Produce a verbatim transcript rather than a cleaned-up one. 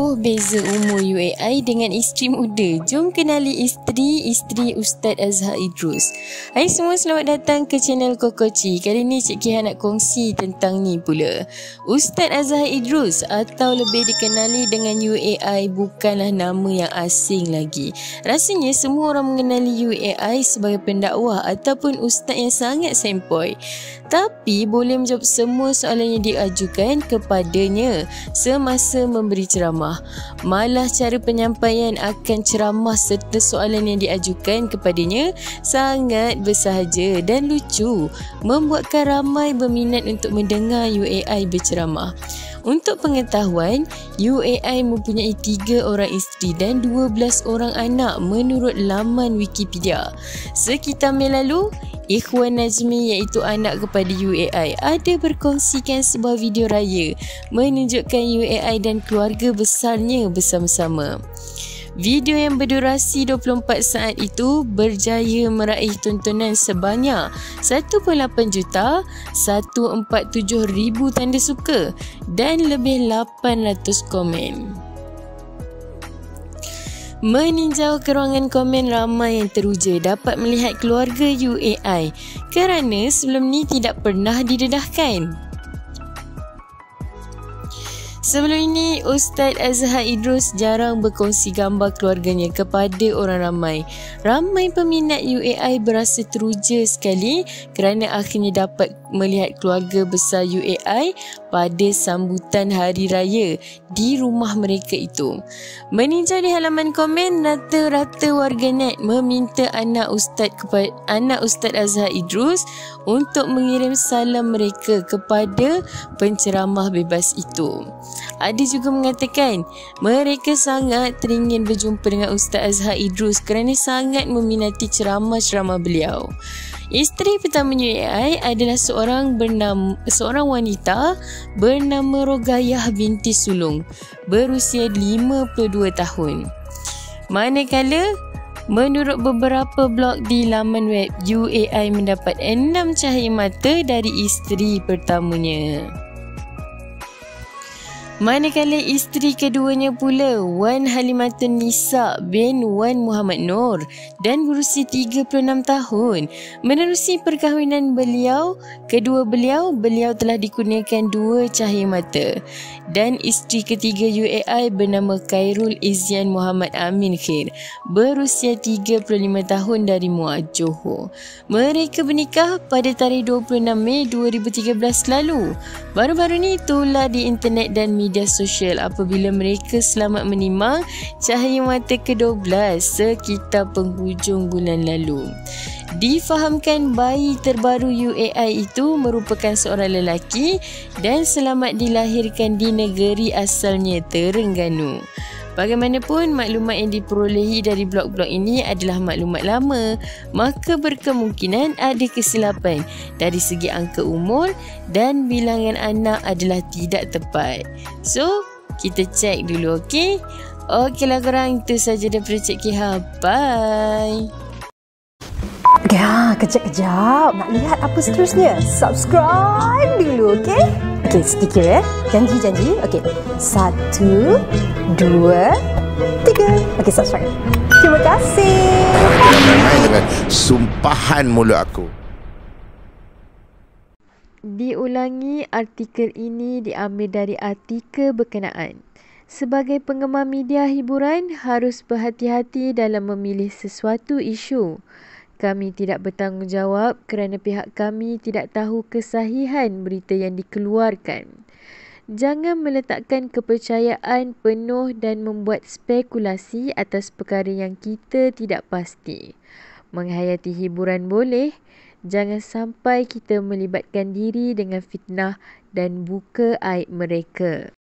Jauh beza umur U A I dengan isteri muda. Jom kenali isteri-isteri Ustaz Azhar Idrus. Hai semua, selamat datang ke channel Kokoci. Kali ni Cik Kih nak kongsi tentang ni pula. Ustaz Azhar Idrus atau lebih dikenali dengan U A I bukanlah nama yang asing lagi. Rasanya semua orang mengenali U A I sebagai pendakwah ataupun ustaz yang sangat sempoi. Tapi boleh menjawab semua soalan yang diajukan kepadanya semasa memberi ceramah. Malah cara penyampaian akan ceramah serta soalan yang diajukan kepadanya sangat bersahaja dan lucu, membuatkan ramai berminat untuk mendengar U A I berceramah. Untuk pengetahuan, U A I mempunyai tiga orang isteri dan dua belas orang anak menurut laman Wikipedia. Sekitar mei lalu, Ikhwan Najmi iaitu anak kepada U A I ada berkongsikan sebuah video raya menunjukkan U A I dan keluarga besarnya bersama-sama. Video yang berdurasi dua puluh empat saat itu berjaya meraih tontonan sebanyak satu perpuluhan lapan juta seratus empat puluh tujuh ribu tanda suka dan lebih lapan ratus komen. Meninjau ke ruangan komen, ramai yang teruja dapat melihat keluarga U A I kerana sebelum ni tidak pernah didedahkan. Sebelum ini, Ustaz Azhar Idrus jarang berkongsi gambar keluarganya kepada orang ramai. Ramai peminat U A I berasa teruja sekali kerana akhirnya dapat melihat keluarga besar U A I pada sambutan hari raya di rumah mereka itu. Meninjau di halaman komen, rata-rata warganet meminta anak Ustaz kepada anak Ustaz Azhar Idrus untuk mengirim salam mereka kepada penceramah bebas itu. Ada juga mengatakan mereka sangat teringin berjumpa dengan Ustaz Azhar Idrus kerana sangat meminati ceramah-ceramah beliau. Isteri pertama U A I adalah seorang bernama seorang wanita bernama Rogayah binti Sulung, berusia lima puluh dua tahun. Manakala menurut beberapa blog di laman web, U A I mendapat enam cahaya mata dari isteri pertamanya. Manakala isteri keduanya pula, Wan Halimatun Nisa bin Wan Muhammad Nur dan berusia tiga puluh enam tahun. Menerusi perkahwinan beliau, kedua beliau, beliau telah dikurniakan dua cahaya mata. Dan isteri ketiga U A I bernama Khairul Izzian Muhammad Amin Khair, berusia tiga puluh lima tahun dari Muar, Johor. Mereka bernikah pada tarikh dua puluh enam Mei dua ribu tiga belas lalu. Baru-baru ni itulah di internet dan media sosial apabila mereka selamat menimang cahaya mata kedua belas sekitar penghujung bulan lalu. Difahamkan bayi terbaru U A I itu merupakan seorang lelaki dan selamat dilahirkan di negeri asalnya, Terengganu. Bagaimanapun, maklumat yang diperolehi dari blog-blog ini adalah maklumat lama, maka berkemungkinan ada kesilapan dari segi angka umur dan bilangan anak adalah tidak tepat. So, kita cek dulu, okey? Okeylah korang, itu saja daripada Cik Kiha. Bye! Ya, kejap-kejap. Nak lihat apa seterusnya? Subscribe dulu, okey? Okey, sedikit ya. Janji-janji. Okey. Satu, dua, tiga. Okey, subscribe. Terima kasih. Main dengan sumpahan mulut aku. Diulangi, artikel ini diambil dari artikel berkenaan. Sebagai penggemar media hiburan, harus berhati-hati dalam memilih sesuatu isu. Kami tidak bertanggungjawab kerana pihak kami tidak tahu kesahihan berita yang dikeluarkan. Jangan meletakkan kepercayaan penuh dan membuat spekulasi atas perkara yang kita tidak pasti. Menghayati hiburan boleh, jangan sampai kita melibatkan diri dengan fitnah dan buka aib mereka.